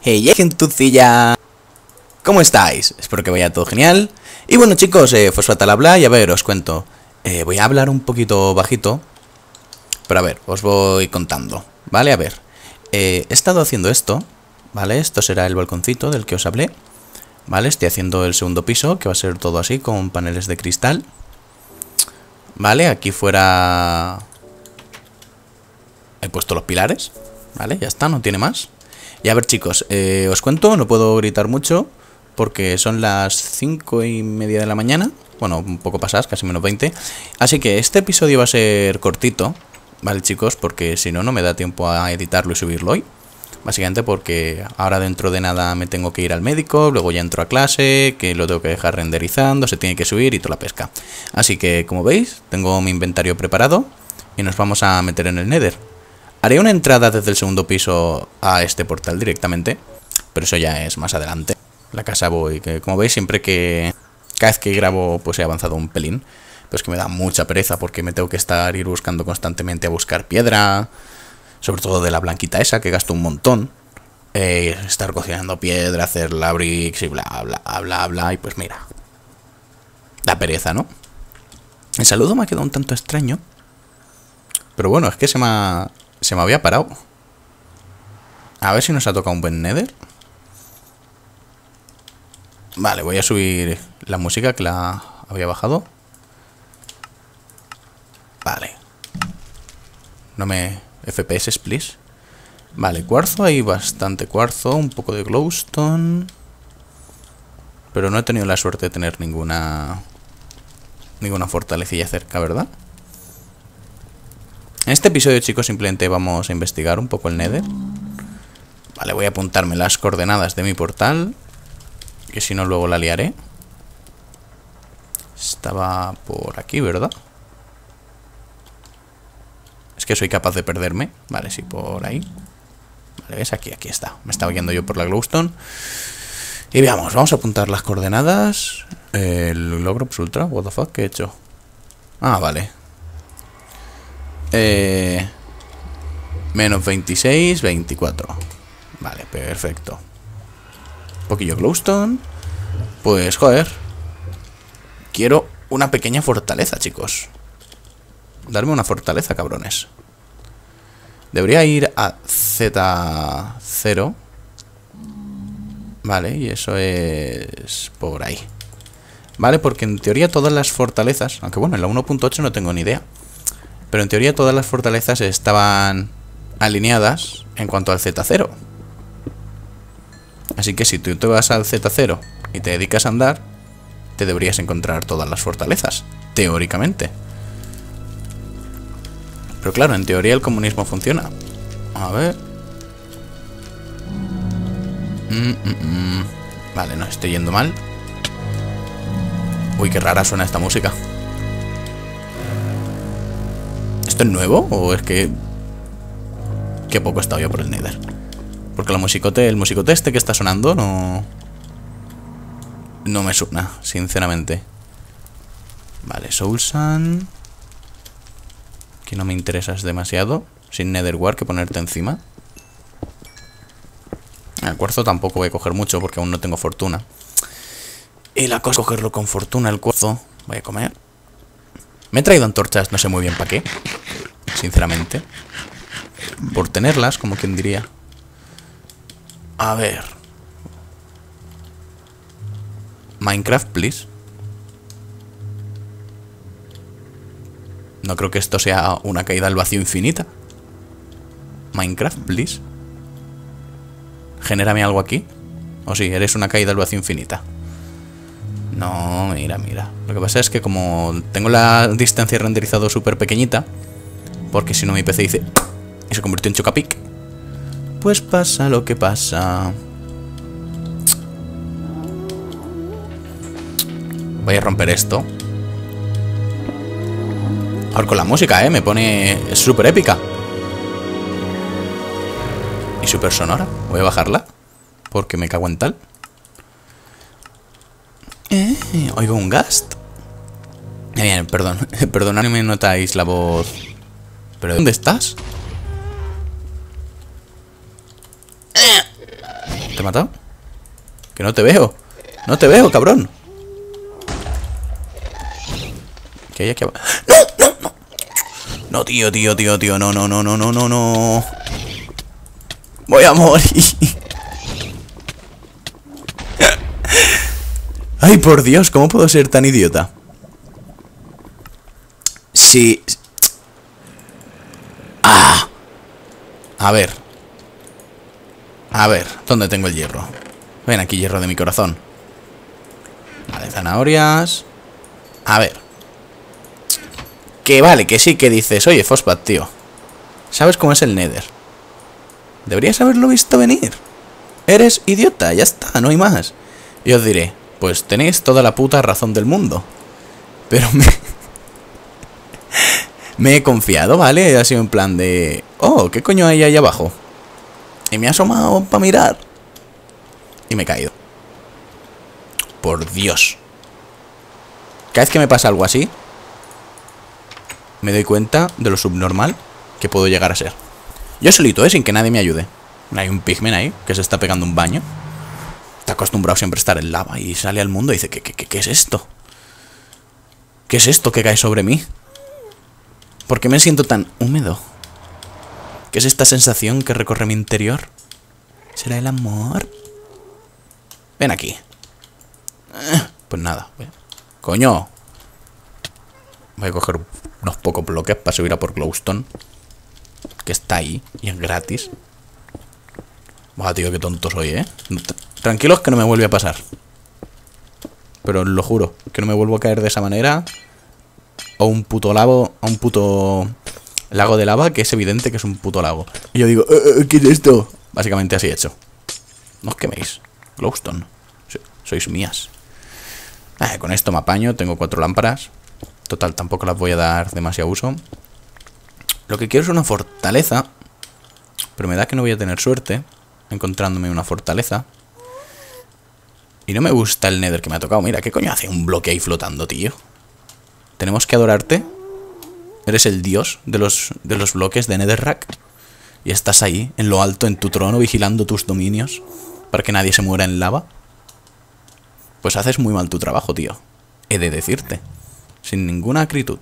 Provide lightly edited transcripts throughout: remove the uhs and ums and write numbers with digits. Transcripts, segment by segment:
Hey, gentucilla, ¿cómo estáis? Espero que vaya todo genial. Y bueno, chicos, Fosfat al habla y a ver, os cuento. Voy a hablar un poquito bajito, pero a ver, os voy contando, ¿vale? A ver, he estado haciendo esto, ¿vale? Esto será el balconcito del que os hablé, ¿vale? Estoy haciendo el segundo piso, que va a ser todo así, con paneles de cristal, ¿vale? Aquí fuera he puesto los pilares, ¿vale? Ya está, no tiene más. Y a ver, chicos, os cuento, no puedo gritar mucho porque son las 5:30 de la mañana. Bueno, un poco pasadas, casi menos 20. Así que este episodio va a ser cortito, ¿vale, chicos? Porque si no, no me da tiempo a editarlo y subirlo hoy. Básicamente porque ahora dentro de nada me tengo que ir al médico, luego ya entro a clase, que lo tengo que dejar renderizando, se tiene que subir y toda la pesca. Así que, como veis, tengo mi inventario preparado y nos vamos a meter en el Nether. Haré una entrada desde el segundo piso a este portal directamente, pero eso ya es más adelante. La casa voy, que como veis, siempre que... cada vez que grabo, pues he avanzado un pelín. Pero es que me da mucha pereza porque me tengo que ir buscando constantemente a buscar piedra. Sobre todo de la blanquita esa, que gasto un montón. Estar cocinando piedra, hacer la bricks y bla, bla, bla, bla. Y pues mira, da pereza, ¿no? El saludo me ha quedado un tanto extraño. Pero bueno, es que se me había parado. A ver si nos ha tocado un buen Nether. Vale, voy a subir la música que la había bajado. Vale. No me... FPS, please. Vale, cuarzo, hay bastante cuarzo. Un poco de glowstone. Pero no he tenido la suerte de tener ninguna fortalecilla cerca, ¿verdad? En este episodio, chicos, simplemente vamos a investigar un poco el Nether. Vale, voy a apuntarme las coordenadas de mi portal, que si no luego la liaré. Estaba por aquí, ¿verdad? Es que soy capaz de perderme. Vale, sí, por ahí. Vale, ¿ves? Aquí está. Me estaba guiando yo por la glowstone. Y veamos, vamos a apuntar las coordenadas. El logro plus ultra, what the fuck, ¿qué he hecho? Ah, vale. Menos 26, 24. Vale, perfecto. Un poquillo glowstone. Pues, joder, quiero una pequeña fortaleza, chicos. Darme una fortaleza, cabrones. Debería ir a Z0. Vale, y eso es por ahí. Vale, porque en teoría todas las fortalezas, aunque bueno, en la 1.8 no tengo ni idea, pero en teoría todas las fortalezas estaban alineadas en cuanto al Z0. Así que si tú te vas al Z0 y te dedicas a andar, te deberías encontrar todas las fortalezas, teóricamente. Pero claro, en teoría el comunismo funciona. A ver. Vale, no, estoy yendo mal. Uy, qué rara suena esta música. ¿Esto es nuevo? ¿O es que... qué poco he estado yo por el Nether? Porque el musicote este que está sonando no me suena, sinceramente. Vale, Soul Sand. Que no me interesas demasiado. Sin Netherware que ponerte encima. El cuarzo tampoco voy a coger mucho porque aún no tengo fortuna. Y la cosa es cogerlo con fortuna, el cuarzo. Voy a comer. Me he traído antorchas, no sé muy bien para qué, sinceramente. Por tenerlas, como quien diría. A ver. Minecraft, please. No creo que esto sea una caída al vacío infinita. Minecraft, please. Genérame algo aquí. O sí, eres una caída al vacío infinita. No, mira. Lo que pasa es que como tengo la distancia renderizado súper pequeñita, porque si no mi PC dice... y se convirtió en Chocapic. Pues pasa lo que pasa. Voy a romper esto. Ahora con la música, me pone... es súper épica. Y súper sonora. Voy a bajarla, porque me cago en tal. Oigo un gast. Bien, perdón. Perdonad si me notáis la voz. ¿Pero dónde estás? ¿Te he matado? Que no te veo. No te veo, cabrón. ¿Qué hay aquí abajo? ¡No! ¡No! ¡No! No, tío. No, no, no, no, no, no, no. Voy a morir. Ay, por Dios, ¿cómo puedo ser tan idiota? Sí. ¡Ah! A ver. A ver, ¿dónde tengo el hierro? Ven aquí, hierro de mi corazón. Vale, zanahorias. A ver. Que vale, que sí, que dices. Oye, Fosfat, tío, ¿sabes cómo es el Nether? Deberías haberlo visto venir. Eres idiota, ya está, no hay más. Y os diré, pues tenéis toda la puta razón del mundo. Pero me he confiado, ¿vale? Ha sido en plan de... Oh, ¿qué coño hay ahí abajo? Y me he asomado para mirar. Y me he caído. Por Dios. Cada vez que me pasa algo así, me doy cuenta de lo subnormal que puedo llegar a ser. Yo solito, sin que nadie me ayude. Hay un pigmen ahí que se está pegando un baño. Está acostumbrado siempre a estar en lava y sale al mundo y dice, ¿qué es esto? ¿Qué es esto que cae sobre mí? ¿Por qué me siento tan húmedo? ¿Qué es esta sensación que recorre mi interior? ¿Será el amor? Ven aquí. Pues nada. Coño. Voy a coger unos pocos bloques para subir a por Glowstone. Que está ahí y es gratis. Buah, tío, qué tonto soy, ¿eh? Tranquilos que no me vuelve a pasar. Pero os lo juro, que no me vuelvo a caer de esa manera. O un puto lago, a un puto lago de lava, que es evidente que es un puto lago. Y yo digo, ¿qué es esto? Básicamente así he hecho. No os queméis. Glowstone. Sois mías. Con esto me apaño, tengo 4 lámparas. Total, tampoco las voy a dar demasiado uso. Lo que quiero es una fortaleza. Pero me da que no voy a tener suerte encontrándome una fortaleza. Y no me gusta el Nether que me ha tocado. Mira, ¿qué coño hace un bloque ahí flotando, tío? ¿Tenemos que adorarte? ¿Eres el dios de los bloques de Netherrack? Y estás ahí, en lo alto, en tu trono, vigilando tus dominios para que nadie se muera en lava. Pues haces muy mal tu trabajo, tío. He de decirte. Sin ninguna acritud.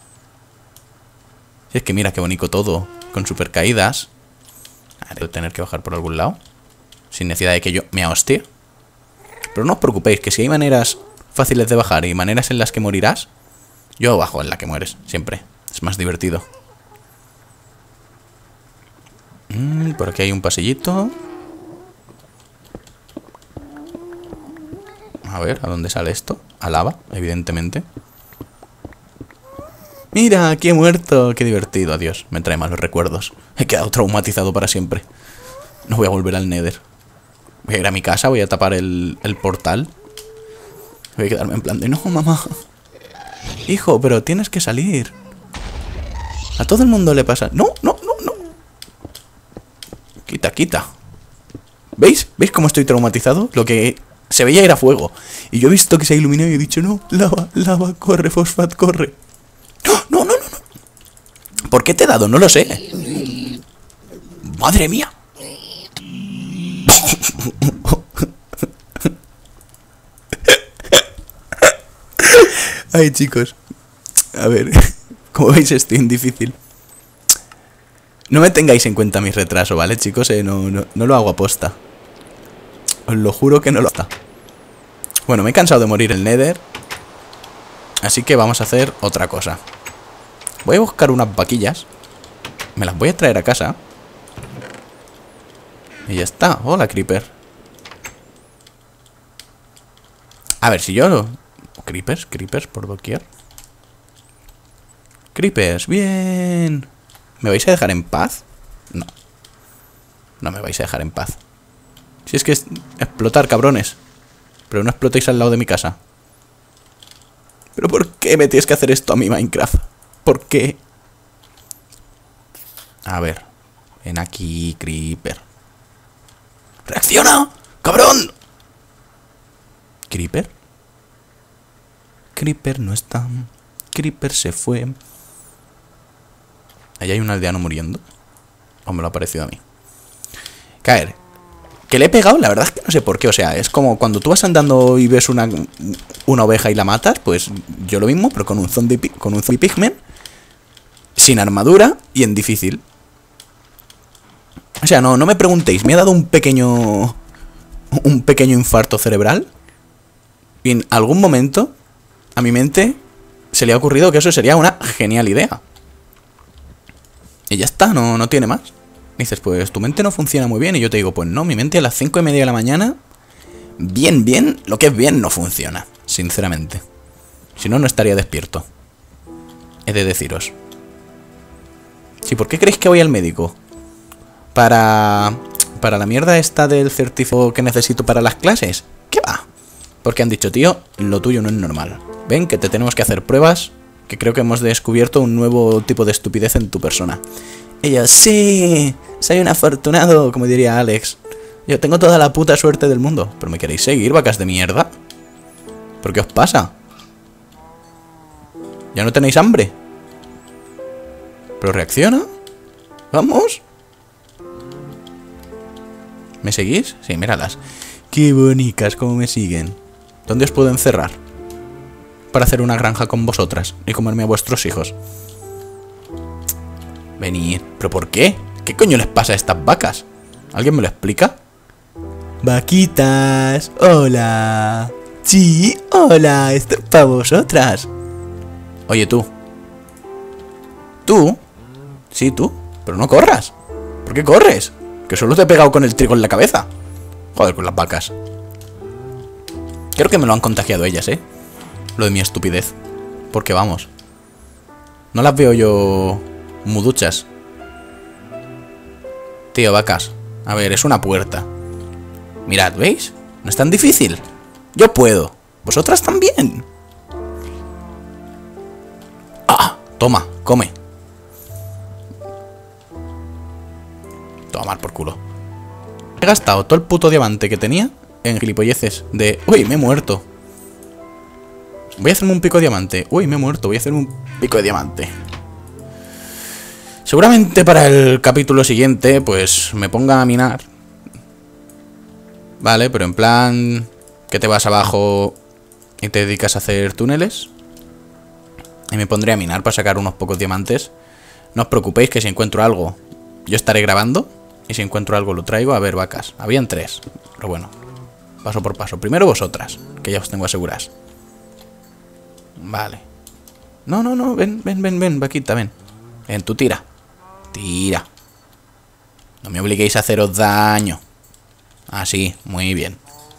Si es que mira qué bonito todo, con super caídas. Debo tener que bajar por algún lado, sin necesidad de que yo me hostie. Pero no os preocupéis, que si hay maneras fáciles de bajar y maneras en las que morirás, yo bajo en la que mueres, siempre. Es más divertido. Por aquí hay un pasillito. A ver, ¿a dónde sale esto? A lava, evidentemente. Mira, aquí he muerto. Qué divertido, adiós. Me trae malos recuerdos. He quedado traumatizado para siempre. No voy a volver al Nether. Voy a ir a mi casa, voy a tapar el portal. Voy a quedarme en plan de, no, mamá. Hijo, pero tienes que salir. A todo el mundo le pasa. No, no, no, no. Quita, quita. ¿Veis? ¿Veis cómo estoy traumatizado? Lo que se veía era fuego. Y yo he visto que se ha iluminado y he dicho, no, lava, lava, corre, Fosfat, corre. No, no, no, no. ¿Por qué te he dado? No lo sé. ¡Madre mía! Ay, chicos. A ver, como veis estoy en difícil. No me tengáis en cuenta mi retraso, ¿vale, chicos? No lo hago aposta. Os lo juro que no lo hago. Bueno, me he cansado de morir en el Nether. Así que vamos a hacer otra cosa. Voy a buscar unas vaquillas. Me las voy a traer a casa. Y ya está. Hola, Creeper. A ver, si yo... Creepers por doquier. Creepers, bien. ¿Me vais a dejar en paz? No. No me vais a dejar en paz. Si es que es explotar, cabrones. Pero no explotéis al lado de mi casa. ¿Pero por qué me tienes que hacer esto a mi Minecraft? ¿Por qué? A ver. Ven aquí, Creeper. ¡Reacciona! ¡Cabrón! ¿Creeper? Creeper no está. Creeper se fue. Ahí hay un aldeano muriendo. ¿O me lo ha parecido a mí? Caer. Que le he pegado, la verdad es que no sé por qué. O sea, es como cuando tú vas andando y ves una oveja y la matas. Pues yo lo mismo, pero con un zombie pigman. Sin armadura y en difícil. O sea, no me preguntéis. Me ha dado un pequeño infarto cerebral. Y en algún momento a mi mente se le ha ocurrido que eso sería una genial idea. Y ya está, no tiene más. Dices, pues tu mente no funciona muy bien. Y yo te digo, pues no, mi mente a las 5:30 de la mañana, bien, lo que es bien no funciona, sinceramente. Si no, no estaría despierto. He de deciros. Sí, ¿por qué creéis que voy al médico? Para la mierda esta del certificado que necesito para las clases. ¿Qué va? Porque han dicho, tío, lo tuyo no es normal. Ven que te tenemos que hacer pruebas, que creo que hemos descubierto un nuevo tipo de estupidez en tu persona. Ella, sí, soy un afortunado, como diría Alex. Yo tengo toda la puta suerte del mundo. ¿Pero me queréis seguir, vacas de mierda? ¿Por qué os pasa? ¿Ya no tenéis hambre? ¿Pero reacciona? ¿Vamos? ¿Me seguís? Sí, míralas. Qué bonitas, cómo me siguen. ¿Dónde os puedo encerrar? Para hacer una granja con vosotras y comerme a vuestros hijos. Venid. ¿Pero por qué? ¿Qué coño les pasa a estas vacas? ¿Alguien me lo explica? Vaquitas, hola. Sí, hola, esto es para vosotras. Oye, tú. ¿Tú? Sí, tú. Pero no corras. ¿Por qué corres? Que solo te he pegado con el trigo en la cabeza. Joder, con las vacas. Creo que me lo han contagiado ellas, lo de mi estupidez. Porque vamos, no las veo yo muy duchas. Tío, vacas. A ver, es una puerta. Mirad, ¿veis? No es tan difícil. Yo puedo. Vosotras también. Ah, toma, come. Tomar por culo. He gastado todo el puto diamante que tenía en gilipolleces de... Uy, me he muerto. Voy a hacerme un pico de diamante. Uy, me he muerto. Voy a hacerme un pico de diamante. Seguramente para el capítulo siguiente, pues me ponga a minar. Vale, pero en plan... que te vas abajo y te dedicas a hacer túneles. Y me pondré a minar para sacar unos pocos diamantes. No os preocupéis que si encuentro algo, yo estaré grabando. Y si encuentro algo lo traigo. A ver, vacas. Habían 3. Pero bueno, paso por paso. Primero vosotras, que ya os tengo aseguradas. Vale. No, ven, vaquita, ven. Ven, tú tira. Tira. No me obliguéis a haceros daño. Así, muy bien.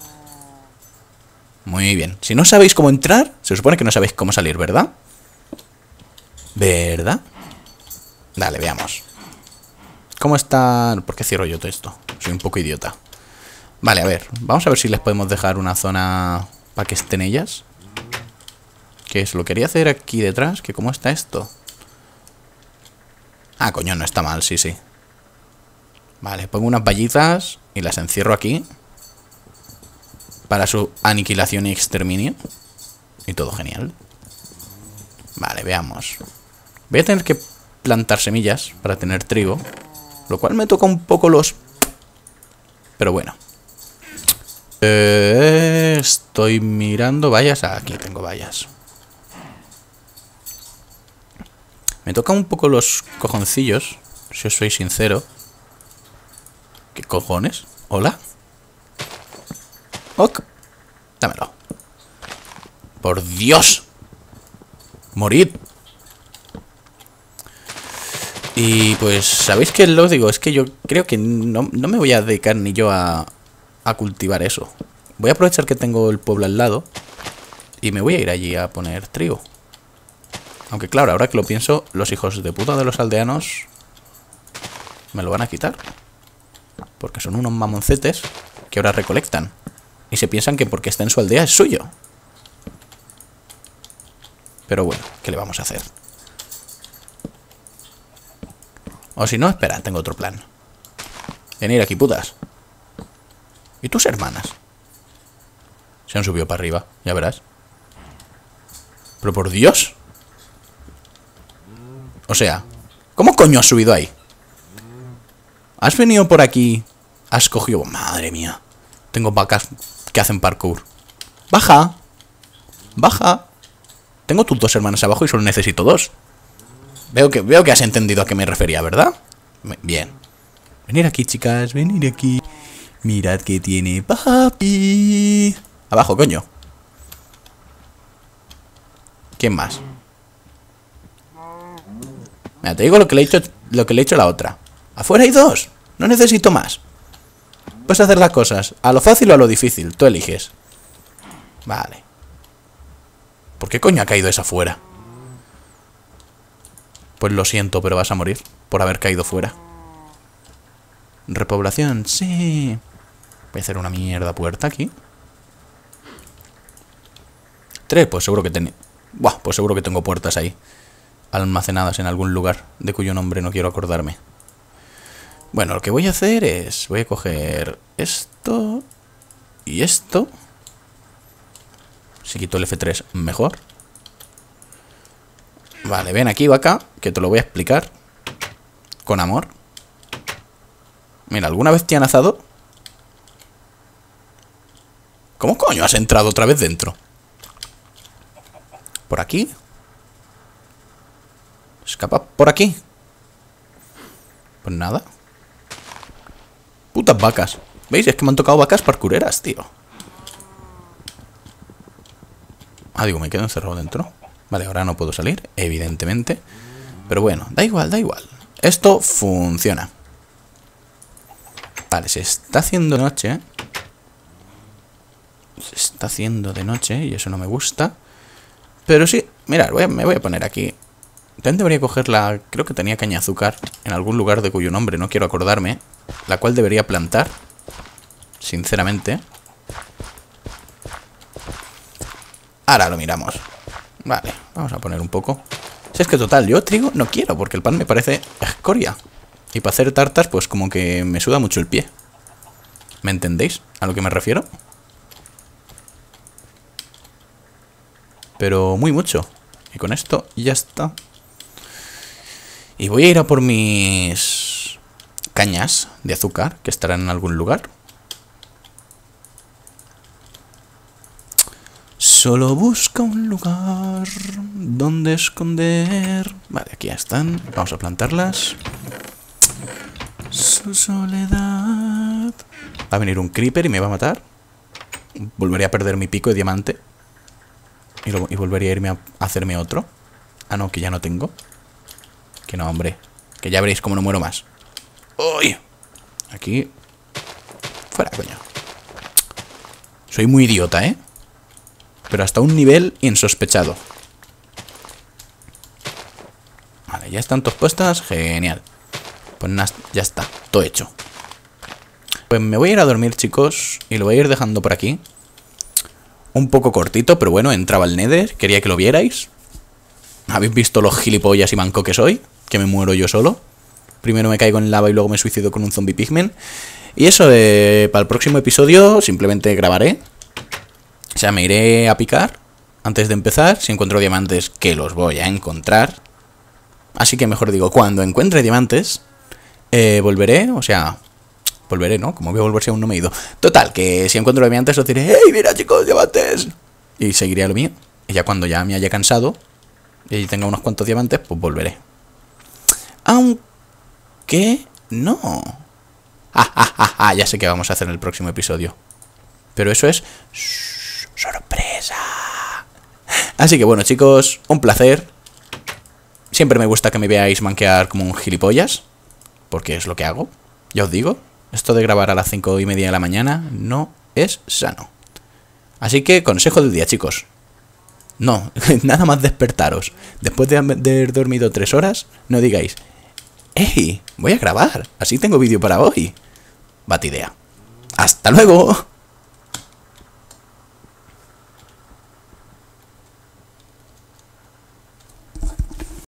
Muy bien. Si no sabéis cómo entrar, se supone que no sabéis cómo salir, ¿verdad? ¿Verdad? Dale, veamos. ¿Cómo está? ¿Por qué cierro yo todo esto? Soy un poco idiota. Vale, a ver. Vamos a ver si les podemos dejar una zona para que estén ellas. Que es lo quería hacer aquí detrás. Que ¿cómo está esto? Ah, coño, no está mal, sí. Vale, pongo unas vallitas y las encierro aquí. Para su aniquilación y exterminio. Y todo genial. Vale, veamos. Voy a tener que plantar semillas para tener trigo. Lo cual me toca un poco los... Pero bueno. Estoy mirando vallas. Aquí tengo vallas. Me toca un poco los cojoncillos, si os soy sincero. ¿Qué cojones? ¿Hola? Ok. Dámelo. ¡Por Dios! ¡Morid! Y pues, ¿sabéis qué lo digo? Es que yo creo que no me voy a dedicar ni yo a cultivar eso. Voy a aprovechar que tengo el pueblo al lado y me voy a ir allí a poner trigo. Aunque claro, ahora que lo pienso, los hijos de puta de los aldeanos me lo van a quitar. Porque son unos mamoncetes que ahora recolectan. Y se piensan que porque está en su aldea es suyo. Pero bueno, ¿qué le vamos a hacer? O si no, espera, tengo otro plan. Venir aquí, putas. ¿Y tus hermanas? Se han subido para arriba, ya verás. Pero por Dios. O sea, ¿cómo coño has subido ahí? ¿Has venido por aquí Has cogido... Madre mía. Tengo vacas que hacen parkour. ¡Baja! ¡Baja! Tengo tus 2 hermanas abajo y solo necesito 2. Veo que has entendido a qué me refería, ¿verdad? Bien. Venid aquí, chicas. Venid aquí. Mirad que tiene papi. Abajo, coño. ¿Quién más? Mira, te digo lo que le he hecho a la otra. Afuera hay 2. No necesito más. Puedes hacer las cosas a lo fácil o a lo difícil. Tú eliges. Vale. ¿Por qué coño ha caído esa fuera? Pues lo siento, pero vas a morir por haber caído fuera. Repoblación, sí. Voy a hacer una mierda puerta aquí. 3, pues seguro que tengo... Buah, pues seguro que tengo puertas ahí, almacenadas en algún lugar de cuyo nombre no quiero acordarme. Bueno, lo que voy a hacer es... Voy a coger esto y esto. Si quito el F3, mejor. Vale, ven aquí, vaca, que te lo voy a explicar con amor. Mira, ¿alguna vez te han azado? ¿Cómo coño has entrado otra vez dentro? ¿Por aquí? ¿Escapa por aquí? Pues nada. Putas vacas. ¿Veis? Es que me han tocado vacas parkureras, tío. Ah, digo, me quedo encerrado dentro. Vale, ahora no puedo salir, evidentemente. Pero bueno, da igual, da igual. Esto funciona. Vale, se está haciendo de noche. Se está haciendo de noche y eso no me gusta. Pero sí, mirad, me voy a poner aquí. También debería coger la... Creo que tenía caña de azúcar en algún lugar de cuyo nombre no quiero acordarme. La cual debería plantar, sinceramente. Ahora lo miramos. Vale, vamos a poner un poco. Si es que total, yo trigo no quiero, porque el pan me parece escoria. Y para hacer tartas, pues como que me suda mucho el pie. ¿Me entendéis a lo que me refiero? Pero muy mucho. Y con esto ya está. Y voy a ir a por mis cañas de azúcar, que estarán en algún lugar. Solo busca un lugar donde esconder. Vale, aquí ya están. Vamos a plantarlas. Su soledad. Va a venir un creeper y me va a matar. Volveré a perder mi pico de diamante. Y volvería a irme a hacerme otro. Ah, no, que ya no tengo. Que no, hombre. Que ya veréis cómo no muero más. ¡Uy! Aquí. Fuera, coño. Soy muy idiota, ¿eh? Pero hasta un nivel insospechado. Vale, ya están todas puestas. Genial. Pues nada, ya está. Todo hecho. Pues me voy a ir a dormir, chicos. Y lo voy a ir dejando por aquí. Un poco cortito, pero bueno, entraba el Nether. Quería que lo vierais. ¿Habéis visto los gilipollas y manco que soy? Que me muero yo solo. Primero me caigo en lava y luego me suicido con un zombie pigman. Y eso, para el próximo episodio simplemente grabaré. O sea, me iré a picar antes de empezar. Si encuentro diamantes, que los voy a encontrar. Así que mejor digo, cuando encuentre diamantes, volveré, o sea... Volveré, ¿no? Como voy a volver si aún no me he ido. Total, que si encuentro diamantes os diré, ¡hey, mira, chicos, diamantes! Y seguiré a lo mío. Y ya cuando ya me haya cansado y tenga unos cuantos diamantes, pues volveré. Aunque... no. Ya sé qué vamos a hacer en el próximo episodio. Pero eso es... sorpresa. Así que bueno, chicos, un placer. Siempre me gusta que me veáis manquear como un gilipollas, porque es lo que hago. Ya os digo, esto de grabar a las 5:30 de la mañana no es sano. Así que consejo del día, chicos. No, nada más despertaros. Después de haber dormido 3 horas, no digáis, ¡hey! Voy a grabar, así tengo vídeo para hoy. Batidea. ¡Hasta luego!